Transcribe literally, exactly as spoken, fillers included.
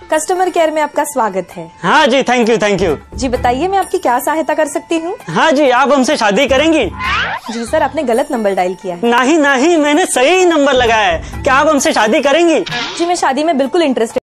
Customer care में आपका स्वागत है। हाँ जी, थैंक यू थैंक यू। जी बताइए, मैं आपकी क्या सहायता कर सकती हूँ? हाँ जी, आप हमसे शादी करेंगी? जी सर, आपने गलत नंबर डायल किया है। नहीं नहीं, मैंने सही नंबर लगाया है। क्या आप हमसे शादी करेंगी? जी मैं शादी में बिल्कुल इंटरेस्टेड